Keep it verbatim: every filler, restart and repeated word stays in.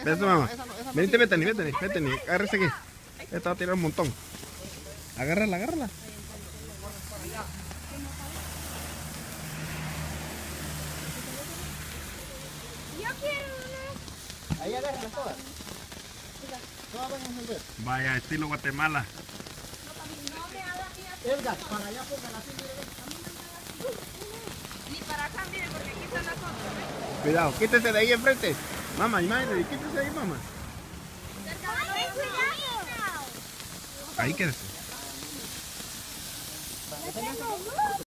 Eso, mamá. Venite, Bethany, Bethany, Bethany. Agárrese aquí. Esta va a tirar un montón. Agárrala, agárrala. Yo quiero una. Ahí agárrala todas. Todas van a encender. Vaya, estilo Guatemala. Edgar, para allá póngala así. Ni para acá, mire, porque aquí están las otras. Cuidado, quítese de ahí enfrente. Mamá, imagínate, quítese de ahí, mamá. ¡Ay, cuidado! Ahí quédese.